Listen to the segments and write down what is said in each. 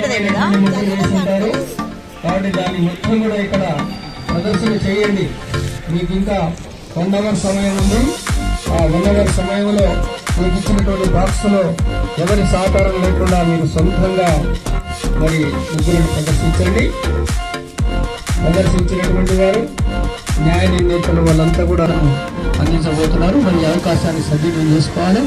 కాబట్టి దాన్ని మొత్తం కూడా ఇక్కడ ప్రదర్శన చేయండి. మీకు ఇంకా 1 అవర్ సమయం ఉంది. ఆ 1 అవర్ సమయంలో మీకు ఇచ్చినటువంటి బాక్స్ లో ఎవరి సహకారం లేకుండా మీరు సొంతంగా మరి ముగ్గురిని ప్రదర్శించండి. ప్రదర్శించినటువంటి వారు న్యాయ నిర్ణేతలు వాళ్ళంతా కూడా అందించబోతున్నారు. మరి అవకాశాన్ని సద్వినియోగం చేసుకోవాలి.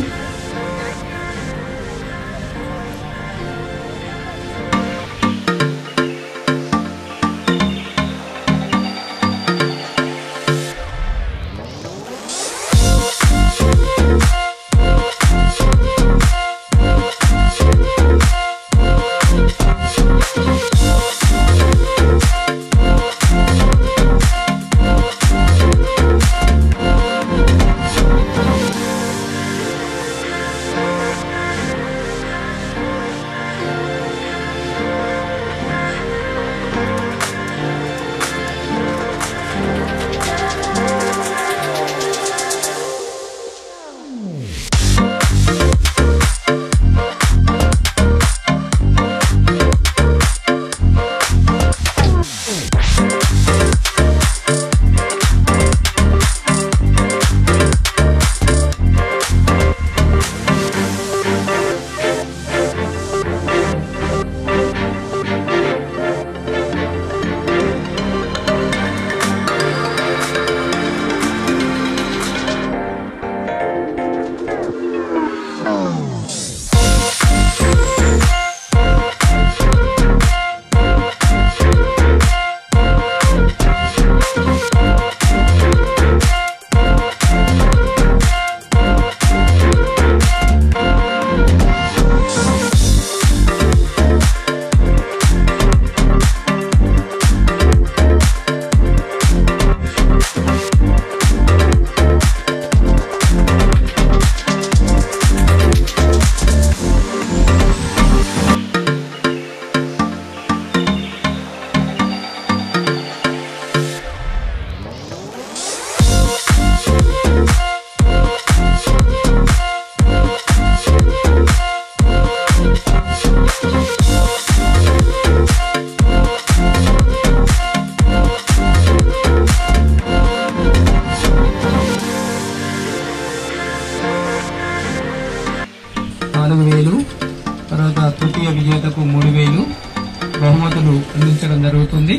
తర్వాత తృతీయ విజేతకు 3000 బహుమతులు అందించడం జరుగుతుంది.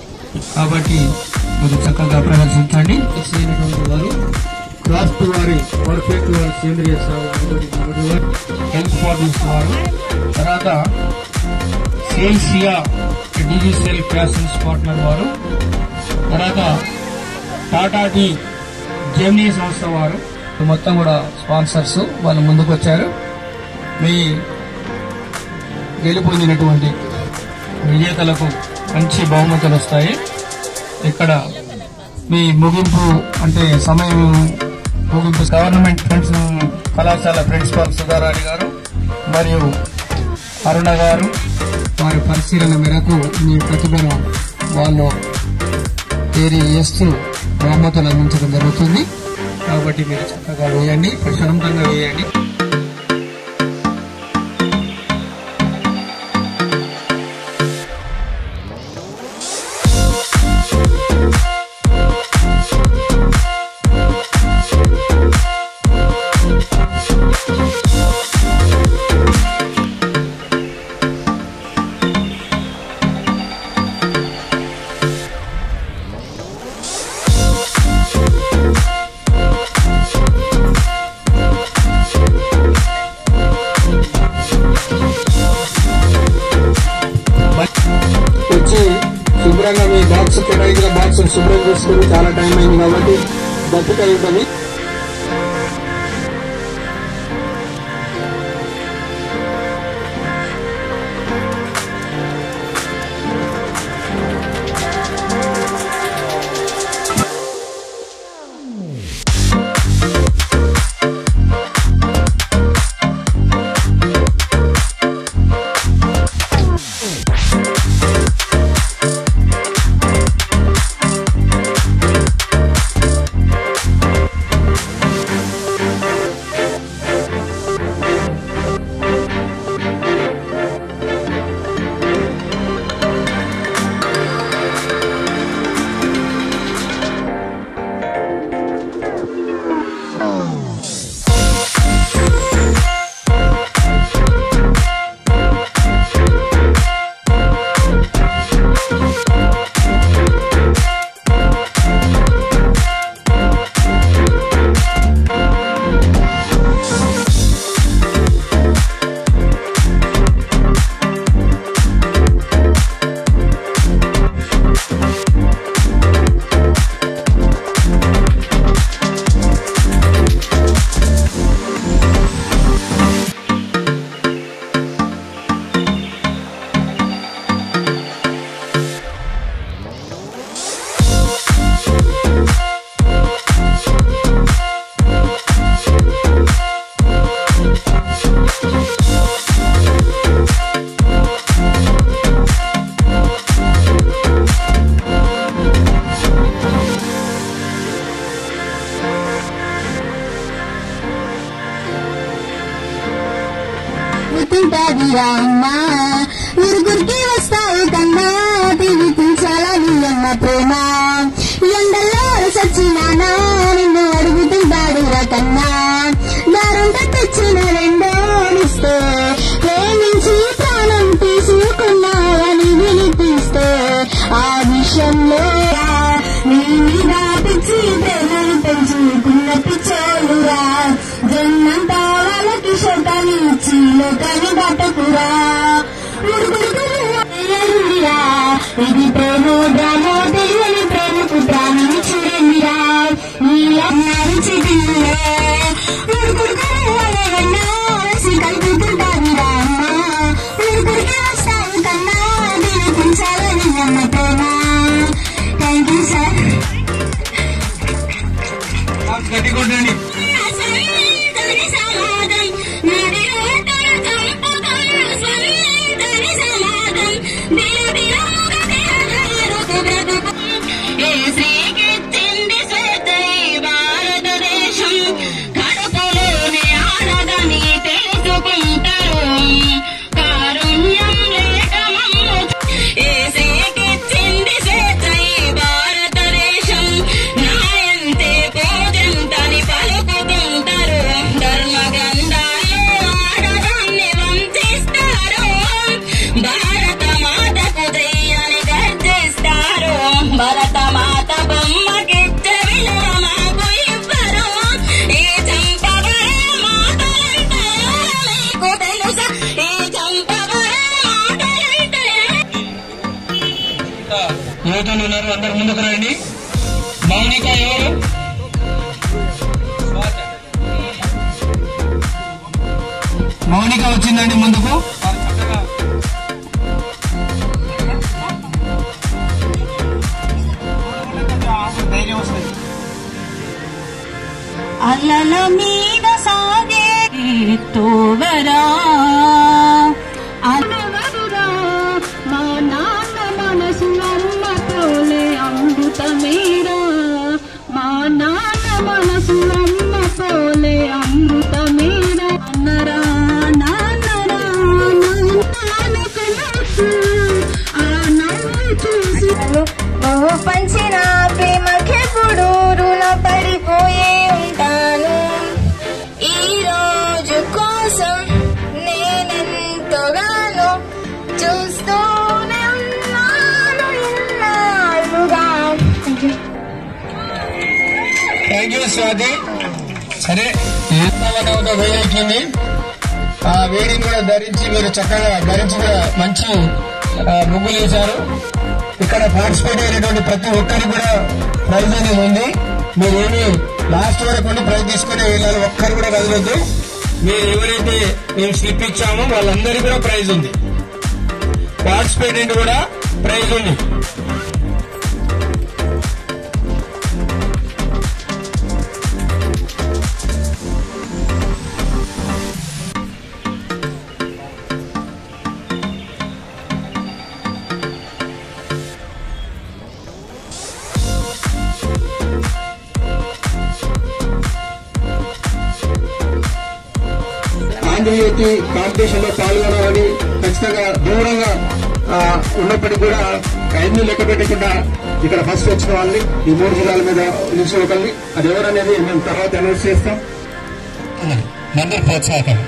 కాబట్టి మీరు చక్కగా ప్రదర్శించండి. వారు క్రాఫ్ట్ వారి పర్ఫెక్ట్ వారి సేంద్రియ హెల్త్ ఫార్మర్స్ వారు, తర్వాత సేల్సియా డిజిటల్ ఫ్యాషన్స్ పార్ట్నర్ వారు, తర్వాత టాటా టీ జెమినీ సంస్థ వారు మొత్తం కూడా స్పాన్సర్స్ వాళ్ళు ముందుకు వచ్చారు. మీ గెలుపొందినటువంటి విజేతలకు మంచి బహుమతులు వస్తాయి. ఇక్కడ మీ ముగింపు అంటే సమయం ముగింపు గవర్నమెంట్ కళాశాల ప్రిన్సిపాల్ సుధారాణి గారు మరియు అరుణ గారు వారి పరిశీలన మేరకు మీ ప్రతిభను వాళ్ళు చేస్తూ బహుమతులు అందించడం జరుగుతుంది. కాబట్టి మీరు చక్కగా వేయండి, ప్రశాంతంగా వేయండి. శుభ్రంగా మీ బాక్స్ కేటాయించిన బాక్స్ శుభ్రం చేసుకుని చాలా టైం అయింది కాబట్టి దప్పిక ఇవ్వండి. రామ్మా ఊరుగురికి వస్తావు కన్నా తినిపించాలని అమ్మ ప్రేమ ఎండల్లో సచ్చినానా నిన్ను అడుగుతుంటాడు రకన్నా దారుంట తెచ్చిన రెండోనిస్తే ప్రేమించి ప్రాణం తీసుకున్నావని వినిపిస్తే ఆ విషయంలో నీ మీద పిచ్చి ప్రేమను పెంచుకున్న పిచ్చోలురా జన్మంతా వాళ్ళకి శోకాన్ని ఇచ్చి లోకాన్ని దాటకురా ఇది ప్రేమో డ్రామో తెలియని ప్రేమకు ప్రాణాన్ని చూడండిరా నీలా కలుపుతుంటారురా ఊరుకుడికి వస్తావు కన్నా వినిపించాలని అమ్మ ప్రేమ. Thank you sir. యువతలు ఉన్నారు, అందరు ముందుకు రండి. మౌనిక ఎవరు? మౌనిక వచ్చిందండి ముందుకు. అలల మీద సాగే తోవరా అలవరురా మా నాన్న మనసు అమ్మ పోలే అమృతమేరా మా నాన్న మనసు అమ్మ పోలే అమృతమేరా అన్నరా నాన్నరా ఆ నవ్వు చూసి ఓ పంచిన ప్రేమకెప్పుడు రుణ పడిపోయే ఉంటాను ఈ రోజు కోసం నేనెంతగానో చూస్తూనే ఉన్నాను ఇన్నాళ్ళుగా. Thank you Swathi. సరే వేడెక్కింది, ఆ వేడిని కూడా ధరించి మీరు చక్కగా ధరించి కూడా మంచి ముగ్గులు వేశారు. ఇక్కడ పార్టిసిపేట్ అయినటువంటి ప్రతి ఒక్కరికి కూడా ప్రైజ్ అనేది ఉంది. మీరేమి లాస్ట్ వరకు ఉండి ప్రైజ్ తీసుకునే వెళ్ళాలి, ఒక్కరు కూడా కదలొద్దు. మీరు ఎవరైతే మేము స్లిప్ ఇచ్చామో వాళ్ళందరికీ కూడా ప్రైజ్ ఉంది, పార్టిసిపేట్ కూడా ప్రైజ్ ఉంది. ఆంధ్రజ్యోతి కాంపిటీషన్ లో పాల్గొనాలని ఖచ్చితంగా దూరంగా ఉన్నప్పటికీ కూడా అన్ని లెక్క పెట్టకుండా ఇక్కడ ఫస్ట్ వచ్చిన వాళ్ళని ఈ 3 జిల్లాల మీద నిలిచిపోకండి. అది ఎవరనేది మేము తర్వాత అనౌన్స్ చేస్తాం. అందరూ ప్రోత్సాహం.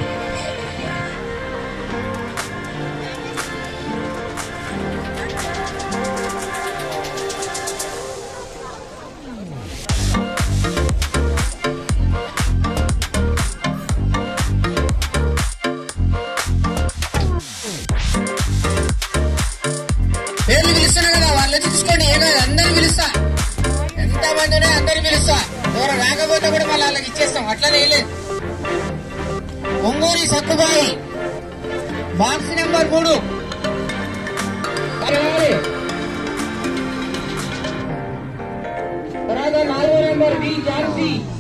పేర్లు పిలుస్తున్నా కదా, వాళ్ళు తీసుకోండి. ఏదో అందరిని పిలుస్తా, ఎంతమంది ఉన్నా అందరిని పిలుస్తా. ఎవరు రాకపోతే కూడా మళ్ళీ వాళ్ళకి ఇచ్చేస్తాం, అట్లనే లేదు. ఒంగోలి సక్కుబాయి బాక్స్ నెంబర్ 3, తర్వాత 4వ నెంబర్ బి ఝాన్సీ.